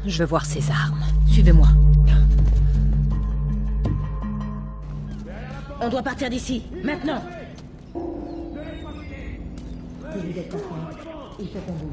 Je veux voir ses armes. Suivez-moi. On doit partir d'ici, maintenant. Si vous êtes confiant, il faut qu'on bouge.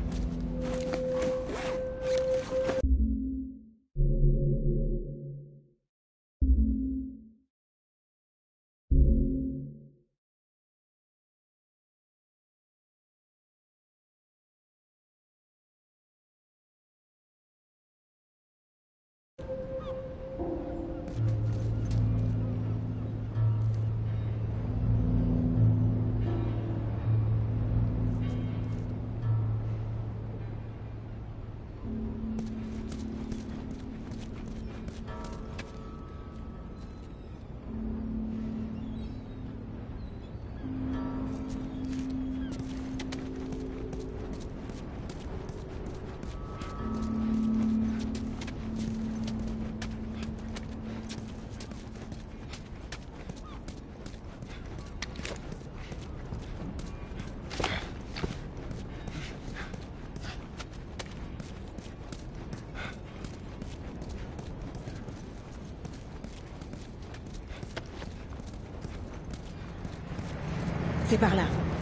C'est par là.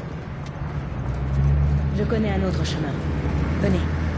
Je connais un autre chemin. Venez.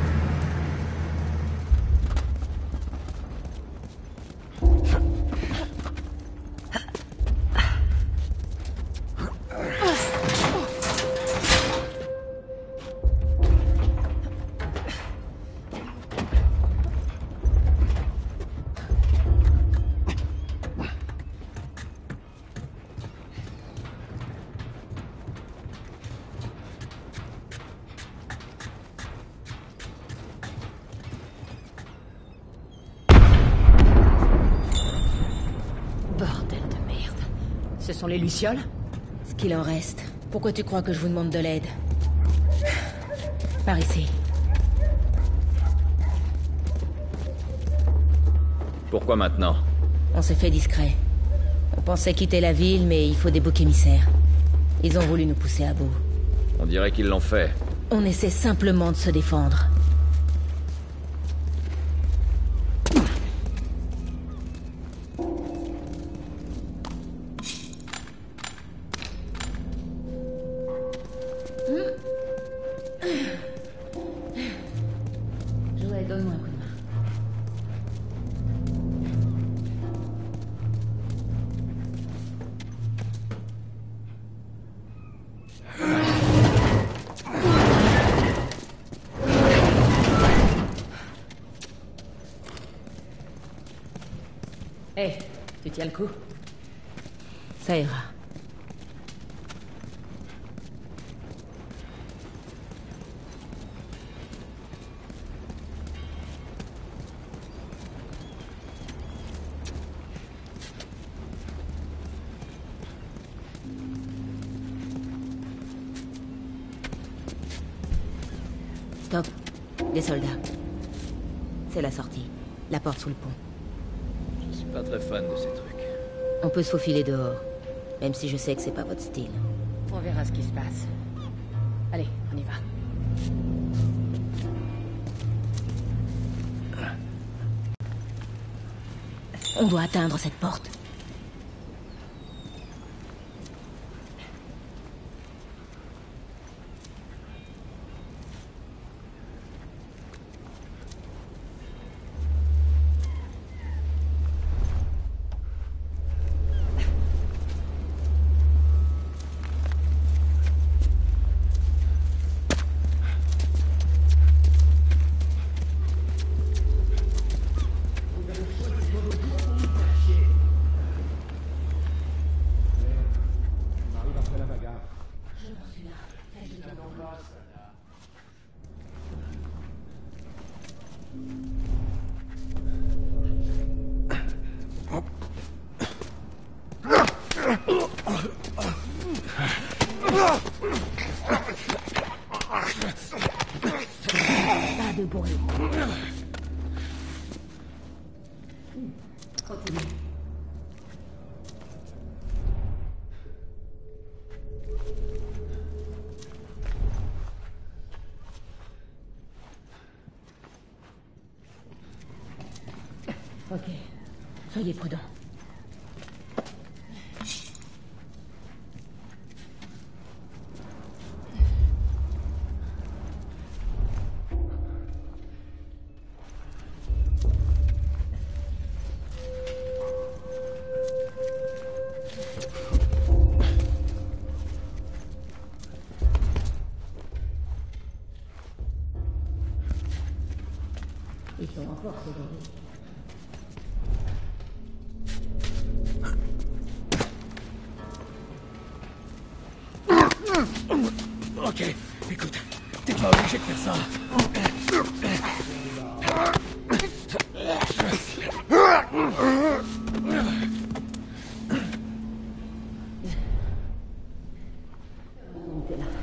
Ce sont les Lucioles? Ce qu'il en reste. Pourquoi tu crois que je vous demande de l'aide? Par ici. Pourquoi maintenant? On s'est fait discret. On pensait quitter la ville, mais il faut des boucs émissaires. Ils ont voulu nous pousser à bout. On dirait qu'ils l'ont fait. On essaie simplement de se défendre. Joël, donne-moi un coup de main. Hé, tu tiens le coup? Ça ira. Stop. Des soldats. C'est la sortie. La porte sous le pont. Je suis pas très fan de ces trucs. On peut se faufiler dehors. Même si je sais que c'est pas votre style. On verra ce qui se passe. Allez, on y va. On doit atteindre cette porte. Pas de bruit. Continue. Ok. Soyez prudents. Ils sont en force aujourd'hui. Ok, écoute, t'es pas obligé de faire ça. Montez là.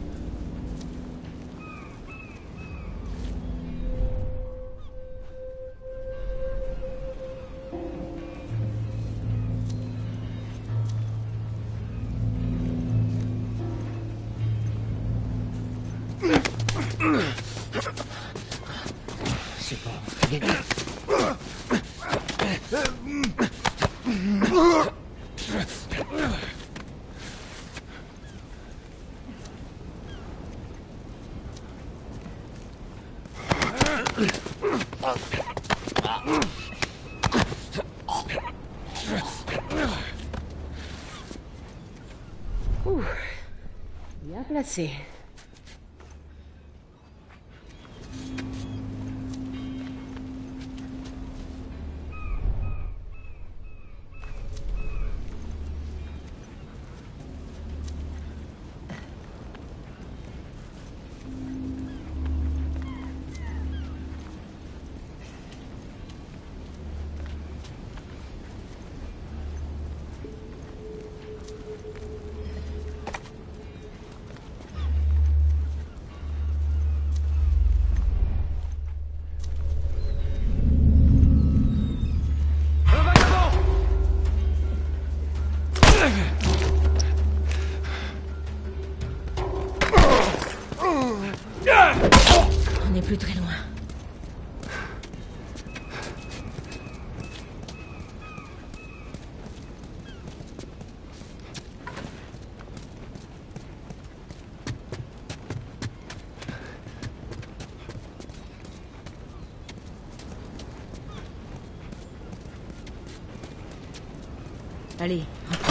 C'est bon, t'as gagné. Ouh. Bien placé. On n'est plus très loin. Allez, rentre.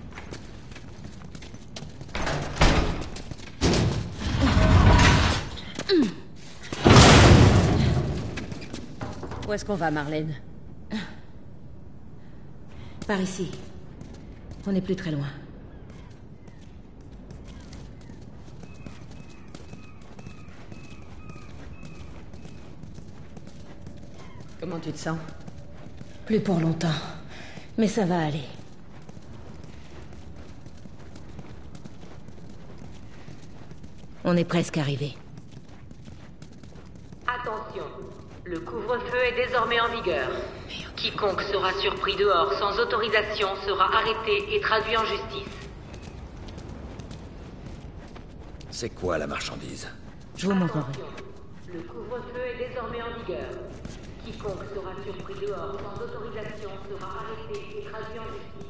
Où est-ce qu'on va, Marlène? Par ici. On n'est plus très loin. Comment tu te sens? Plus pour longtemps. Mais ça va aller. On est presque arrivé. Attention, le couvre-feu est désormais en vigueur. Quiconque sera surpris dehors sans autorisation sera arrêté et traduit en justice. C'est quoi la marchandise? Je vous montrerai. Attention, le couvre-feu est désormais en vigueur. Quiconque sera surpris dehors sans autorisation sera arrêté et traduit en justice.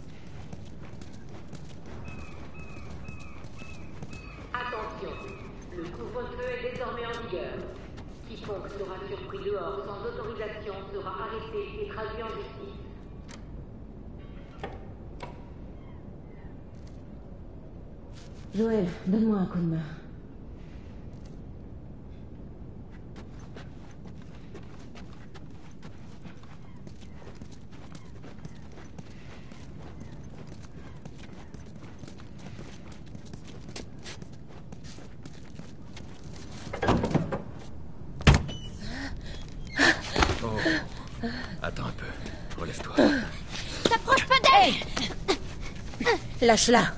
Attention, le couvre-feu est désormais en vigueur. Quiconque sera surpris dehors sans autorisation sera arrêté et traduit en justice. Joël, donne-moi un coup de main. Attends un peu. Relève-toi. T'approches pas d'elle! Lâche-la.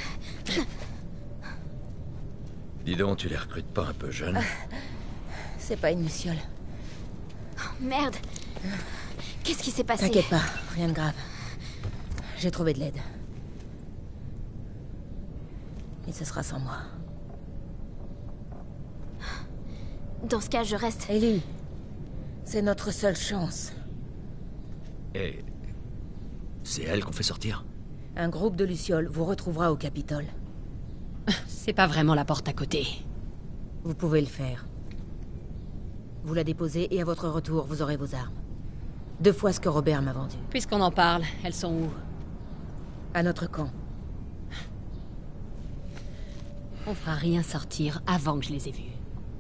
Dis donc, tu les recrutes pas un peu jeunes? C'est pas une luciole. Merde. Qu'est-ce qui s'est passé? T'inquiète pas, rien de grave. J'ai trouvé de l'aide. Et ce sera sans moi. Dans ce cas, je reste. Ellie, c'est notre seule chance. Et... c'est elle qu'on fait sortir? Un groupe de lucioles vous retrouvera au Capitole. C'est pas vraiment la porte à côté. Vous pouvez le faire. Vous la déposez et à votre retour, vous aurez vos armes. 2 fois ce que Robert m'a vendu. Puisqu'on en parle, elles sont où? À notre camp. On fera rien sortir avant que je les ai vues.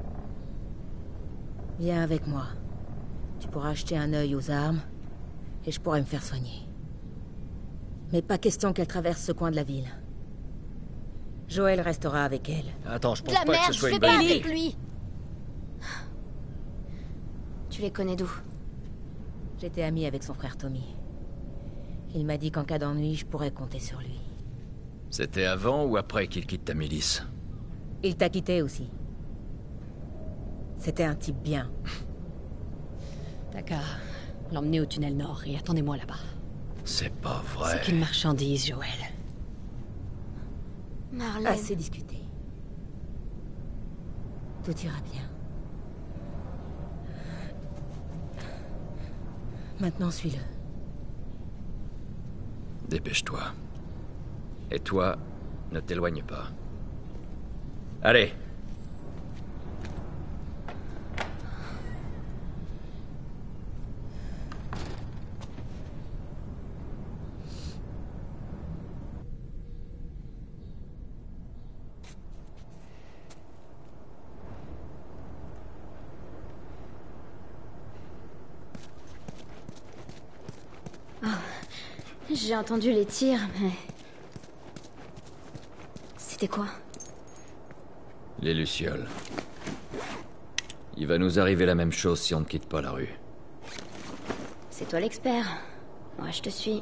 Viens avec moi. Tu pourras acheter un œil aux armes, et je pourrai me faire soigner. Mais pas question qu'elle traverse ce coin de la ville. Joël restera avec elle. Attends, je De pense la pas que merde, ce je soit vais une pas bonne idée. avec lui. Tu les connais d'où? J'étais amie avec son frère Tommy. Il m'a dit qu'en cas d'ennui, je pourrais compter sur lui. C'était avant ou après qu'il quitte ta milice? Il t'a quitté aussi. C'était un type bien. D'accord. L'emmener au tunnel nord et attendez-moi là-bas. C'est pas vrai. C'est qu'une marchandise, Joël. Marlène. Assez discuté. Tout ira bien. Maintenant, suis-le. Dépêche-toi. Et toi, ne t'éloigne pas. Allez. J'ai entendu les tirs, mais... C'était quoi? Les lucioles. Il va nous arriver la même chose si on ne quitte pas la rue. C'est toi l'expert. Moi, je te suis.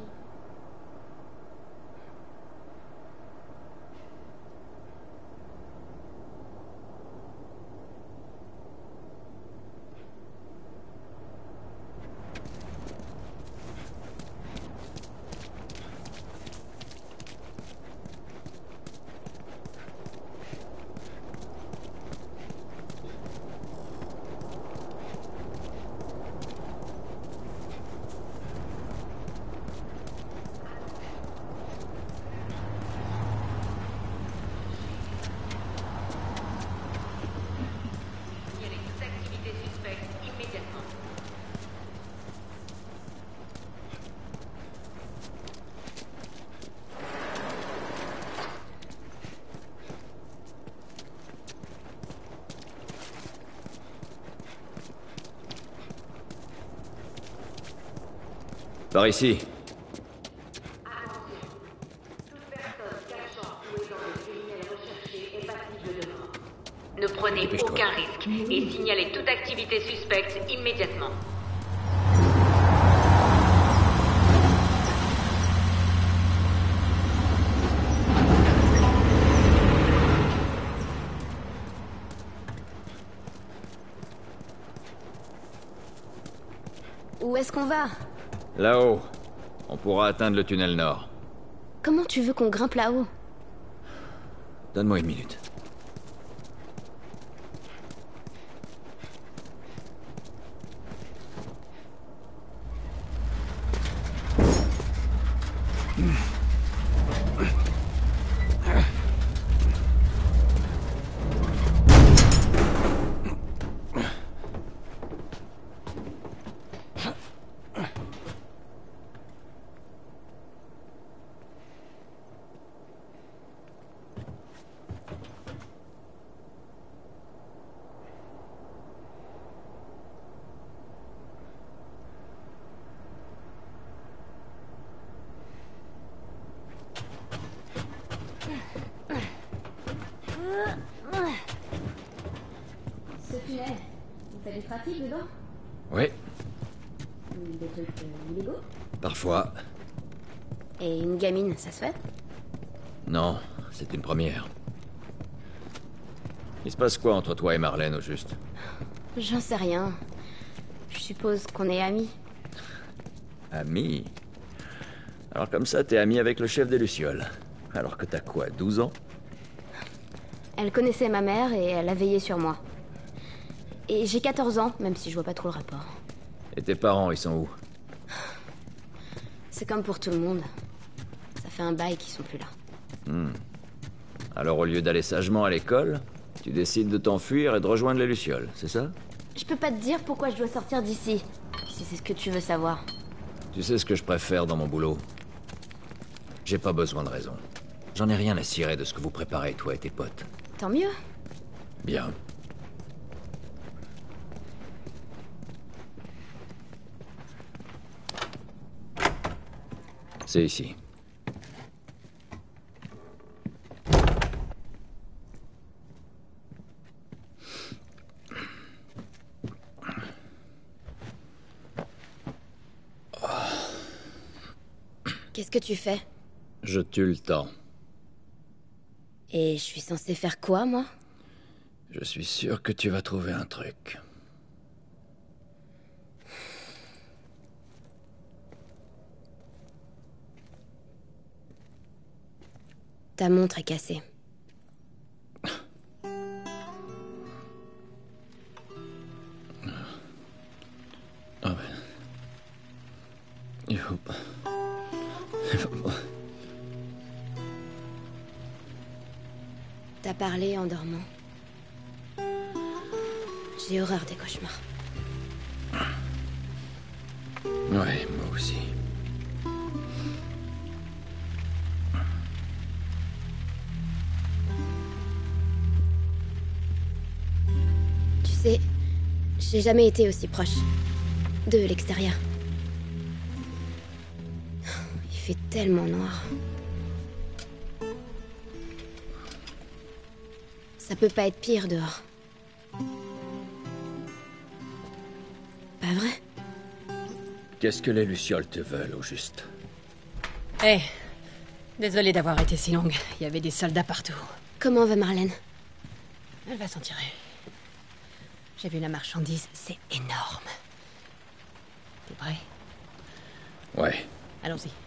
Signalez toute activité suspecte immédiatement. Par ici. Toute personne cachant ou aidant le criminel recherché est passible de mort. Ne prenez Dépêche-toi. aucun risque et signalez toute activité suspecte immédiatement. Où est-ce qu'on va? Là-haut. On pourra atteindre le tunnel nord. Comment tu veux qu'on grimpe là-haut? Donne-moi une minute. Ce tunnel, t'as du trafic dedans? Oui, Des trucs illégaux? parfois. Et une gamine, ça se fait? Non, c'est une première. Il se passe quoi entre toi et Marlène, au juste? J'en sais rien. Je suppose qu'on est amis. Ami? Alors comme ça, t'es ami avec le chef des Lucioles. Alors que t'as quoi, 12 ans? Elle connaissait ma mère et elle a veillé sur moi. Et j'ai 14 ans, même si je vois pas trop le rapport. Et tes parents, ils sont où? C'est comme pour tout le monde. Ça fait un bail qu'ils sont plus là. Alors au lieu d'aller sagement à l'école, tu décides de t'enfuir et de rejoindre les Lucioles, c'est ça? Je peux pas te dire pourquoi je dois sortir d'ici, si c'est ce que tu veux savoir. Tu sais ce que je préfère dans mon boulot? J'ai pas besoin de raison. J'en ai rien à cirer de ce que vous préparez, toi et tes potes. Tant mieux. Bien. C'est ici. Qu'est-ce que tu fais? Je tue le temps. Et je suis censée faire quoi, moi? Je suis sûr que tu vas trouver un truc. Ta montre est cassée. Ah ouais. Il faut pas... Il faut pas... T'as parlé en dormant. J'ai horreur des cauchemars. Ouais, moi aussi. Tu sais, j'ai jamais été aussi proche de l'extérieur. Il fait tellement noir. Ça peut pas être pire dehors. Pas vrai? Qu'est-ce que les Lucioles te veulent, au juste? Hé, désolée d'avoir été si longue. Il y avait des soldats partout. Comment va Marlène? Elle va s'en tirer. J'ai vu la marchandise, c'est énorme. T'es prêt? Ouais. Allons-y.